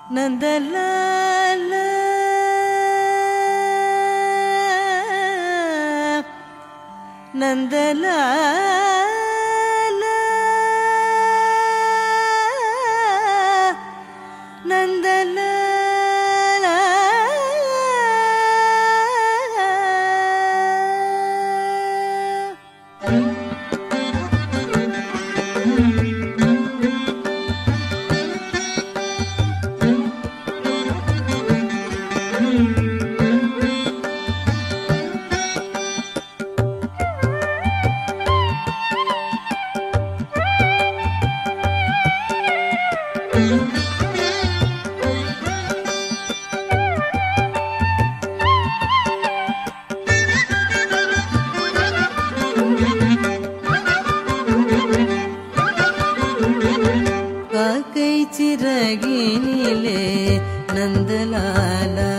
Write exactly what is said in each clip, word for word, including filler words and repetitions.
நந்தலாலா நந்தலாலா நந்தலாலா காக்கை சிறகினிலே நந்தலாலா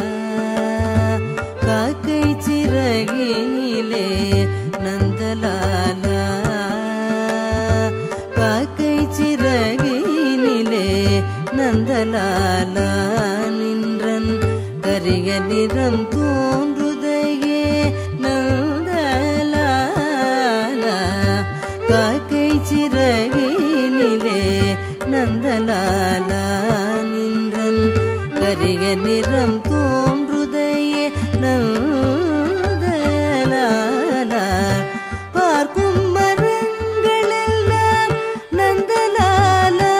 காக்கை சிறகினிலே நந்தலாலா காக்கை சிறகினிலே நந்தலாலா நின்றன் கரிய நிறம் தோன்றுதையே நந்தலாலா காக்கை சிறகினிலே நந்தலாலா நின்றன் கரிய நிறம் தோன்றுதையே நந்தலாலா பார்க்கும் மரங்களெல்லாம் நந்தலாலா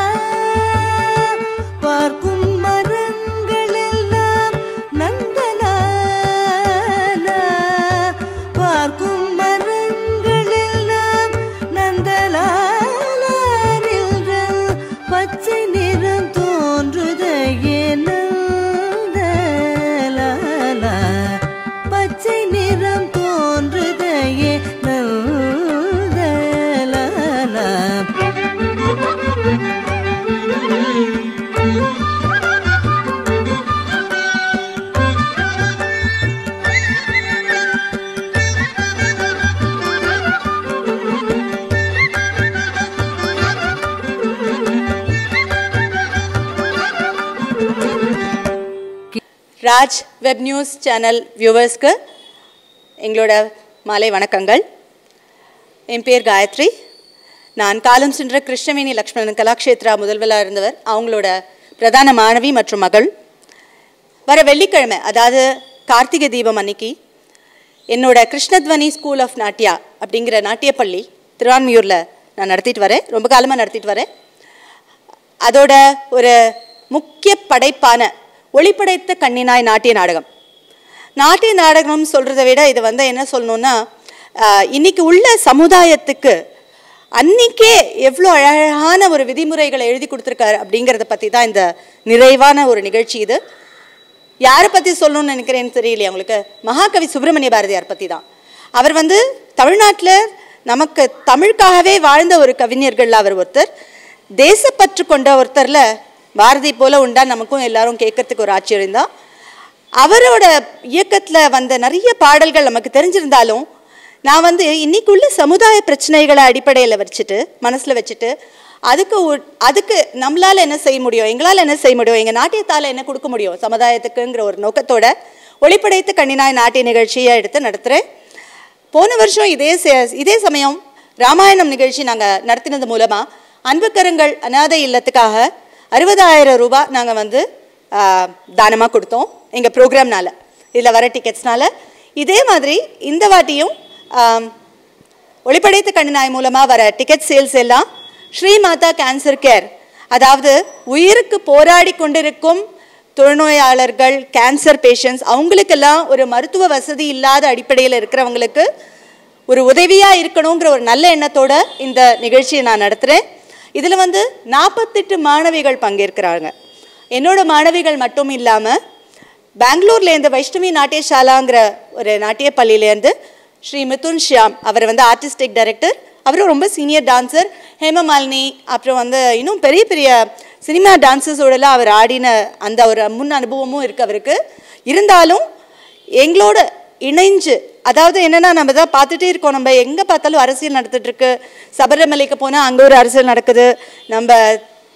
பார்க்கும் மரங்களெல்லாம் நந்தலாலா பார்க்கும் மரங்களெல்லாம் நந்தலாலா பச்சை நிறம் தோன்றுதையே நந்தலாலா பச்சை நிறம் தோன்றுதையே Nandalala Raj web news channel வியூவர்ஸ்க்கு எங்களோட மாலை வணக்கங்கள். என் பேர் காயத்ரி. நான் காலம் சென்ற கிருஷ்ணவேணி லக்ஷ்மணன் கலாக்ஷேத்ரா முதல்வராக இருந்தவர், அவங்களோட பிரதான மாணவி மற்றும் மகள். வர வெள்ளிக்கிழமை, அதாவது கார்த்திகை தீபம் அன்னைக்கு, என்னோட கிருஷ்ணத்வனி ஸ்கூல் ஆஃப் நாட்டியா அப்படிங்கிற நாட்டியப்பள்ளி திருவான்மியூரில் நான் நடத்திட்டு வரேன். ரொம்ப காலமாக நடத்திட்டு வரேன். அதோட ஒரு முக்கிய படைப்பான ஒளிப்படைத்த கண்ணினாய் நாட்டிய நாடகம். நாட்டிய நாடகம்னு சொல்கிறத விட இது வந்து என்ன சொல்லணுன்னா, இன்னைக்கு உள்ள சமுதாயத்துக்கு அன்றைக்கே எவ்வளோ அழகான ஒரு விதிமுறைகளை எழுதி கொடுத்துருக்காரு அப்படிங்கிறத பற்றி தான் இந்த நிறைவான ஒரு நிகழ்ச்சி. இது யாரை பற்றி சொல்லணும்னு நினைக்கிறேன்னு தெரியலையே உங்களுக்கு. மகாகவி சுப்பிரமணிய பாரதியார் பற்றி தான். அவர் வந்து தமிழ்நாட்டில் நமக்கு தமிழுக்காகவே வாழ்ந்த ஒரு கவிஞர்கள் அவர் ஒருத்தர். தேசப்பற்று கொண்ட ஒருத்தரில் பாரதி போல உண்டா நமக்கும் எல்லாரும் கேட்கறதுக்கு ஒரு ஆச்சரியம் தான். அவரோட இயக்கத்தில் வந்த நிறைய பாடல்கள் நமக்கு தெரிஞ்சிருந்தாலும், நான் வந்து இன்னைக்குள்ள சமுதாய பிரச்சனைகளை அடிப்படையில் வச்சுட்டு மனசில் வச்சுட்டு அதுக்கு அதுக்கு நம்மளால் என்ன செய்ய முடியும், எங்களால் என்ன செய்ய முடியும், எங்கள் நாட்டியத்தால் என்ன கொடுக்க முடியும் சமுதாயத்துக்குங்கிற ஒரு நோக்கத்தோட ஒளிப்படைத்த கண்ணினாய் நாட்டிய நிகழ்ச்சியை எடுத்து நடத்துகிறேன். போன வருஷம் இதே இதே சமயம் ராமாயணம் நிகழ்ச்சி நாங்கள் நடத்தினது மூலமாக அன்புக்கரங்கள் அநாதை இல்லத்துக்காக அறுபதாயிரம் ரூபாய் நாங்கள் வந்து தானமாக கொடுத்தோம் எங்கள் ப்ரோக்ராம்னால, இதில் வர டிக்கெட்ஸ்னால. இதே மாதிரி இந்த வாட்டியும் ஒளிப்படைத்த கண்ணினாய் மூலமாக வர டிக்கெட் சேல்ஸ் எல்லாம் ஸ்ரீமாதா கேன்சர் கேர், அதாவது உயிருக்கு போராடி கொண்டிருக்கும் தொழுநோயாளர்கள், கேன்சர் பேஷண்ட்ஸ், அவங்களுக்கெல்லாம் ஒரு மருத்துவ வசதி இல்லாத அடிப்படையில் இருக்கிறவங்களுக்கு ஒரு உதவியாக இருக்கணுங்கிற ஒரு நல்ல எண்ணத்தோட இந்த நிகழ்ச்சியை நான் நடத்துகிறேன். இதில் வந்து நாற்பத்தெட்டு மாணவிகள் பங்கேற்கிறாங்க. என்னோட மாணவிகள் மட்டும் இல்லாமல் பெங்களூர்லேருந்து வைஷ்ணவி நாட்டியசாலாங்கிற ஒரு நாட்டிய பள்ளியிலேருந்து ஸ்ரீ மிதுன் ஷியாம், அவர் வந்து ஆர்டிஸ்டிக் டைரக்டர், அவரும் ரொம்ப சீனியர் டான்சர். ஹேமமாலினி, அப்புறம் வந்து இன்னும் பெரிய பெரிய சினிமா டான்ஸஸோடலாம் அவர் ஆடின அந்த ஒரு முன் அனுபவமும் இருக்குது அவருக்கு. இருந்தாலும் எங்களோட இணைஞ்சு, அதாவது என்னென்னா நம்ம தான் பார்த்துட்டே இருக்கோம், நம்ம எங்கே பார்த்தாலும் அரசியல் நடந்துகிட்ருக்கு. சபரிமலைக்கு போனால் அங்கே ஒரு அரசியல் நடக்குது, நம்ம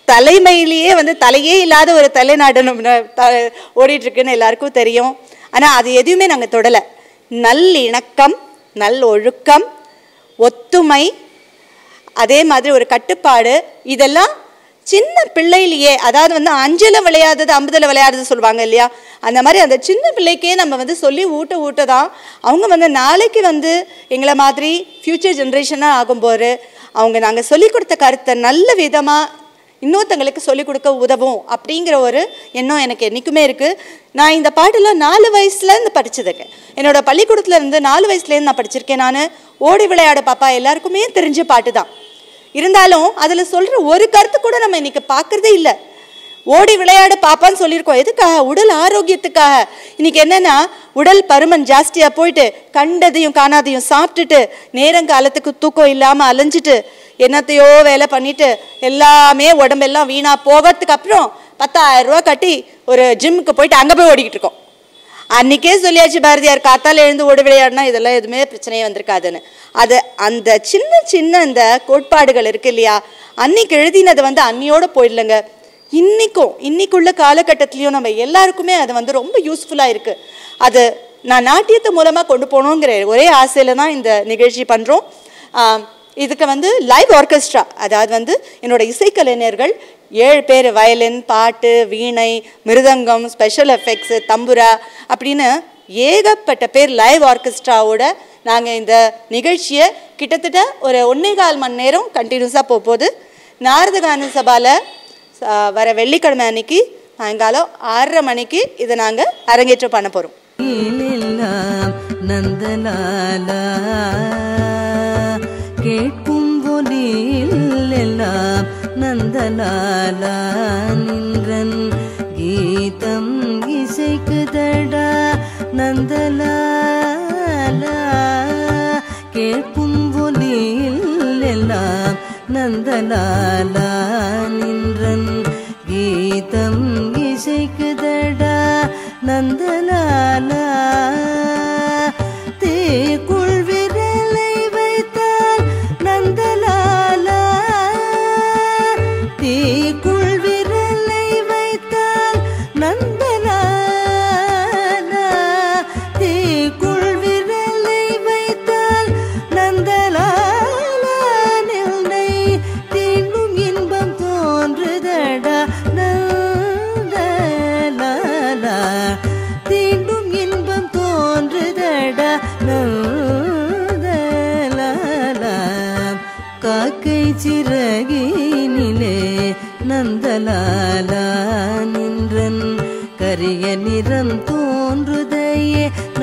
தலைமையிலேயே வந்து தலையே இல்லாத ஒரு தலைநாடு நம்ம ஓடிட்டுருக்குன்னு எல்லாருக்கும் தெரியும். ஆனால் அது எதுவுமே நாங்கள் தொடலை. நல்லிணக்கம், நல் ஒழுக்கம், ஒத்துமை, அதே மாதிரி ஒரு கட்டுப்பாடு, இதெல்லாம் சின்ன பிள்ளையிலேயே, அதாவது வந்து அஞ்சில் விளையாடுறது ஐம்பதில் விளையாடுறது சொல்லுவாங்க இல்லையா, அந்த மாதிரி அந்த சின்ன பிள்ளைக்கே நம்ம வந்து சொல்லி ஊட்ட ஊட்ட தான் அவங்க வந்து நாளைக்கு வந்து எங்களை மாதிரி ஃப்யூச்சர் ஜென்ரேஷனாக ஆகும்போது அவங்க நாங்கள் சொல்லிக் கொடுத்த கருத்தை நல்ல விதமாக இன்னொருத்தங்களுக்கு சொல்லிக் கொடுக்க உதவும் அப்படிங்கிற ஒரு எண்ணம் எனக்கு என்றைக்குமே இருக்குது. நான் இந்த பாட்டெல்லாம் நாலு வயசுலேருந்து படிச்சிருக்கேன். என்னோடய பள்ளிக்கூடத்தில் இருந்து நாலு வயசுலேருந்து நான் படிச்சிருக்கேன். நான் ஓடி விளையாட பாப்பா எல்லாருக்குமே தெரிஞ்ச பாட்டு தான். இருந்தாலும் அதில் சொல்கிற ஒரு கருத்து கூட நம்ம இன்றைக்கி பார்க்குறதே இல்லை. ஓடி விளையாட பாப்பான்னு சொல்லியிருக்கோம். எதுக்காக? உடல் ஆரோக்கியத்துக்காக. இன்றைக்கி என்னென்னா உடல் பருமன் ஜாஸ்தியாக போயிட்டு கண்டதையும் காணாதையும் சாப்பிட்டுட்டு நேரங்காலத்துக்கு தூக்கம் இல்லாமல் அலைஞ்சிட்டு என்னத்தையோ வேலை பண்ணிட்டு எல்லாமே உடம்பெல்லாம் வீணாக போகிறதுக்கு அப்புறம் பத்தாயிரம் ரூபா கட்டி ஒரு ஜிம்முக்கு போயிட்டு அங்கே போய் ஓடிக்கிட்டு இருக்கோம். அன்றைக்கே சொல்லியாச்சு பாரதியார், காத்தால் எழுந்து ஓடி விளையாடினா இதெல்லாம் எதுவுமே பிரச்சனையே வந்திருக்காதுன்னு. அது அந்த சின்ன சின்ன அந்த கோட்பாடுகள் இருக்கு இல்லையா, அன்னைக்கு எழுதினது வந்து அன்னியோடு போயிடலங்க. இன்றைக்கும் இன்னைக்குள்ள காலகட்டத்திலையும் நம்ம எல்லாருக்குமே அது வந்து ரொம்ப யூஸ்ஃபுல்லாக இருக்குது. அது நான் நாட்டியத்து மூலமாக கொண்டு போகணுங்கிற ஒரே ஆசையில் தான் இந்த நிகழ்ச்சி பண்ணுறோம். இதுக்கு வந்து லைவ் ஆர்கெஸ்ட்ரா, அதாவது வந்து என்னோட இசைக்கலைஞர்கள் ஏழு பேர், வயலின், பாட்டு, வீணை, மிருதங்கம், ஸ்பெஷல் எஃபெக்ட்ஸு, தம்புரா அப்படின்னு ஏகப்பட்ட பேர் லைவ் ஆர்கெஸ்ட்ராவோட நாங்கள் இந்த நிகழ்ச்சியை கிட்டத்தட்ட ஒரு ஒன்றே கால் மணி நேரம் கண்டினியூஸாக போகும்போது நாரதகான சபாவில் வர வெள்ளிக்கிழமை அன்னைக்கு சாயங்காலம் ஆறரை மணிக்கு இதை நாங்கள் அரங்கேற்றம் பண்ண போகிறோம். நந்தலாலா கேட்கும் போலில் எல்லாம் நந்தலாலா நின்றன் கீதம் இசைக்குதடா நந்தலாலா கேட்கும் போலில் எல்லாம் நந்தலாலா நின்றன் கீதம் இசைக்குதடா நந்தலாலா தீக்குள் விரலை வைத்தால் நந்தலாலா தீக்குள் விரலை வைத்தால் நந்தலாலா தீக்குள் விரலை வைத்தால் நந்தலாலா நிலை தீண்டும் இன்பம் தோன்றுதடா நந்தலாலா தீண்டும் இன்பம் தோன்றுதடா நந்தலாலா காக்கை சிறகினிலே நந்தலாலா நின்றன் கரிய நிறம் தோன்றுதையே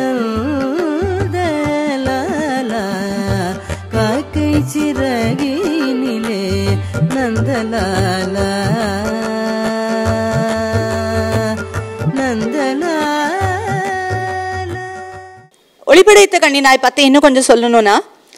நந்தலாலா காக்கை சிறகினிலே நந்தலாலா நந்தலாலா. ஒளிபடைத்த கண்ணினாய் பற்றி இன்னும் கொஞ்சம் சொல்லணும்னா,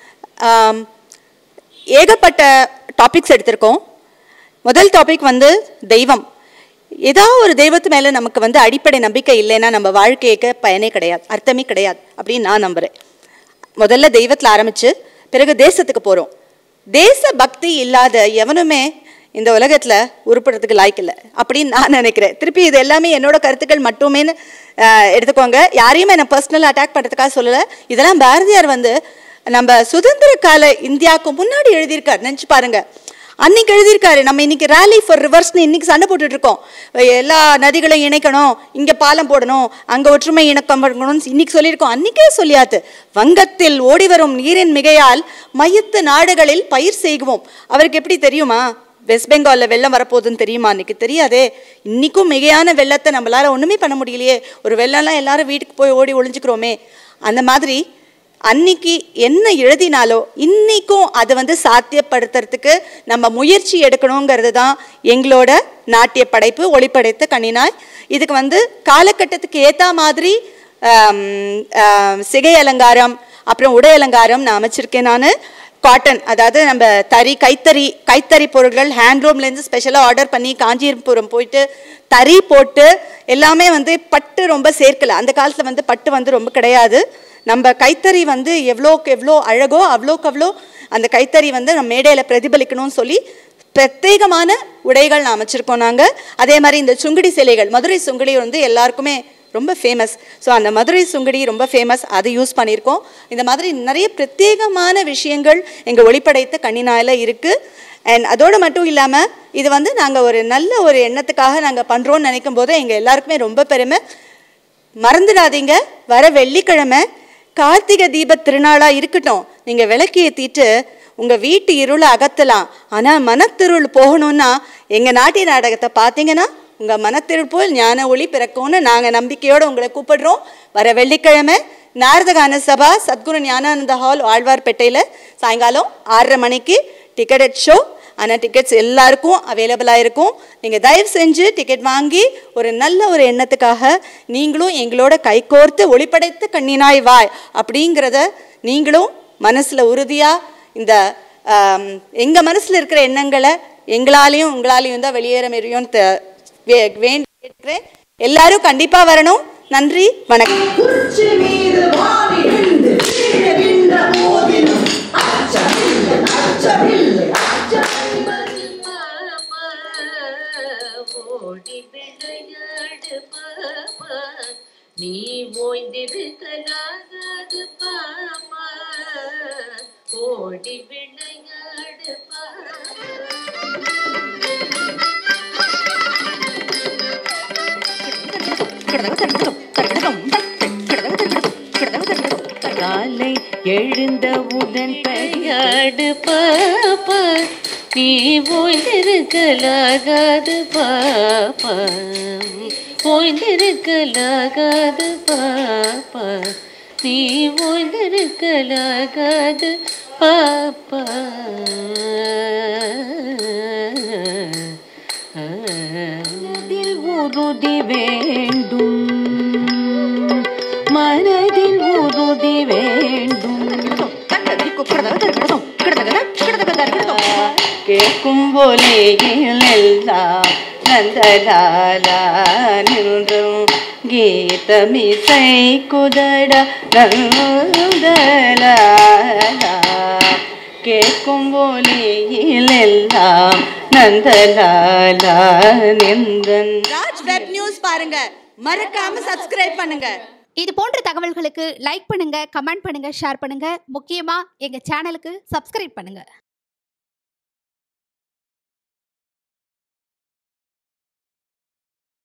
ஏகப்பட்ட டாபிக்ஸ் எடுத்திருக்கோம். முதல் டாபிக் வந்து தெய்வம். ஏதாவது ஒரு தெய்வத்து மேலே நமக்கு வந்து அடிப்படை நம்பிக்கை இல்லைன்னா நம்ம வாழ்க்கைக்கு பயனே கிடையாது, அர்த்தமே கிடையாது அப்படின்னு நான் நம்புகிறேன். முதல்ல தெய்வத்தில் ஆரம்பித்து பிறகு தேசத்துக்கு போகிறோம். தேச பக்தி இல்லாத எவனுமே இந்த உலகத்தில் உருப்படுறதுக்கு லாய்க்கு இல்லை அப்படின்னு நான் நினைக்கிறேன். திருப்பி இது எல்லாமே என்னோட கருத்துக்கள் மட்டுமே எடுத்துக்கோங்க. யாரையுமே என்னை பர்சனலாக அட்டாக் பண்ணுறதுக்காக சொல்லலை. இதெல்லாம் பாரதியார் வந்து நம்ம சுதந்திர கால இந்தியாவுக்கு முன்னாடி எழுதியிருக்காரு. நினச்சி பாருங்க, அன்னைக்கு எழுதியிருக்காரு. நம்ம இன்னைக்கு ரேலி ஃபார் ரிவர்ஸ்னு இன்னைக்கு சண்டை போட்டுட்டு இருக்கோம். எல்லா நதிகளையும் இணைக்கணும், இங்கே பாலம் போடணும், அங்கே ஒற்றுமை இணக்கம் பண்ணணும்னு இன்னைக்கு சொல்லியிருக்கோம். அன்னைக்கே சொல்லியாத்து. வங்கத்தில் ஓடி வரும் நீரின் மிகையால் மையத்து நாடுகளில் பயிர் செய்வோம். அவருக்கு எப்படி தெரியுமா வெஸ்ட் பெங்காலில் வெள்ளம் வரப்போகுதுன்னு தெரியுமா? அன்றைக்கி தெரியாதே. இன்றைக்கும் மிகையான வெள்ளத்தை நம்மளால் ஒன்றுமே பண்ண முடியலையே. ஒரு வெள்ளம்லாம் எல்லாரும் வீட்டுக்கு போய் ஓடி ஒளிஞ்சிக்கிறோமே. அந்த மாதிரி அன்னைக்கு என்ன எழுதினாலோ இன்றைக்கும் அதை வந்து சாத்தியப்படுத்துறதுக்கு நம்ம முயற்சி எடுக்கணுங்கிறது தான் எங்களோட நாட்டிய படைப்பு ஒளிப்படைத்த கண்ணினாய். இதுக்கு வந்து காலகட்டத்துக்கு ஏற்ற மாதிரி சிகை அலங்காரம் அப்புறம் உடை அலங்காரம் நான் அமைச்சிருக்கேன். நான் காட்டன், அதாவது நம்ம தறி கைத்தறி கைத்தறி பொருட்கள் ஹேண்ட்லூம்லேருந்து ஸ்பெஷலாக ஆர்டர் பண்ணி காஞ்சிபுரம் போயிட்டு தறி போட்டு எல்லாமே வந்து பட்டு ரொம்ப சேர்க்கலை. அந்த காலத்தில் வந்து பட்டு வந்து ரொம்ப கிடையாது. நம்ம கைத்தறி வந்து எவ்வளோக்கு எவ்வளோ அழகோ அவ்வளோக்கு அவ்வளோ அந்த கைத்தறி வந்து நம்ம மேடையில் பிரதிபலிக்கணும்னு சொல்லி பிரத்யேகமான உடைகள் நான் அமைச்சிருக்கோம் நாங்கள். அதே மாதிரி இந்த சுங்குடி சிலைகள், மதுரை சுங்குடி வந்து எல்லாருக்குமே ரொம்ப ஃபேமஸ். ஸோ அந்த மதுரை சுங்குடி ரொம்ப ஃபேமஸ், அது யூஸ் பண்ணியிருக்கோம். இந்த மாதிரி நிறைய பிரத்யேகமான விஷயங்கள் எங்கள் ஒளிப்படைத்த கண்ணினாயில் இருக்குது. அண்ட் அதோடு மட்டும் இல்லாமல் இது வந்து நாங்கள் ஒரு நல்ல ஒரு எண்ணத்துக்காக நாங்கள் பண்ணுறோன்னு நினைக்கும் போது எங்கள் எல்லாருக்குமே ரொம்ப பெருமை. மறந்துடாதீங்க, வர வெள்ளிக்கிழமை கார்த்திகை தீப திருநாளாக இருக்கட்டும், நீங்கள் விளக்கு ஏற்றிட்டு உங்கள் வீட்டு இருளை அகற்றலாம். ஆனால் மனத்திருள் போகணுன்னா எங்கள் நாட்டிய நாடகத்தை பார்த்தீங்கன்னா உங்கள் மனத்திருள் போல் ஞான ஒளி பிறக்கும்னு நாங்கள் நம்பிக்கையோடு உங்களை கூப்பிடுறோம். வர வெள்ளிக்கிழமை நாரதகான சபா சத்குரு ஞானானந்த ஹால் ஆழ்வார்பேட்டையில் சாயங்காலம் ஆறரை மணிக்கு டிக்கெட் ஷோ. ஆனால் டிக்கெட்ஸ் எல்லாருக்கும் அவைலபிளாக இருக்கும். நீங்கள் தயவு செஞ்சு டிக்கெட் வாங்கி ஒரு நல்ல ஒரு எண்ணத்துக்காக நீங்களும் எங்களோட கைகோர்த்து ஒளிப்படைத்த கண்ணினாய் வாய் அப்படிங்கிறத நீங்களும் மனசில் உறுதியாக இந்த எங்கள் மனசில் இருக்கிற எண்ணங்களை எங்களாலையும் உங்களாலையும் தான் வெளியேற முடியும்னு வேண்டி கேட்கிறேன். எல்லாரும் கண்டிப்பாக வரணும். நன்றி, வணக்கம். நீ ஓய்ந்திருக்கலாகாது பாப்பா, ஓடி விளையாடு காலை எழுந்தவுடன் விளையாடு பாப்பா, நீ ஓய்ந்திருக்கலாகாது பாப்பா, ஓய்ந்திருக்கலாகாது பாப்பா, நீ ஓய்ந்திருக்கலாகாது பாப்பா. மனதில் உறுதி வேண்டும், மனதில் உறுதி வேண்டும். கேட்கும் போலேயில் எல்லாம் நந்தலாலா நின்றும் கீதமிசை குதட நந்தலாலா. கேட்கும் போலேயில் எல்லாம் நந்தலாலா நின்றன். ராஜ் வெப் நியூஸ் பாருங்க, மறக்காம சப்ஸ்கிரைப் பண்ணுங்க. இது போன்ற தகவல்களுக்கு லைக் பண்ணுங்க, கமெண்ட் பண்ணுங்க, ஷேர் பண்ணுங்க. முக்கியமா எங்க சேனலுக்கு சப்ஸ்கிரைப் பண்ணுங்க.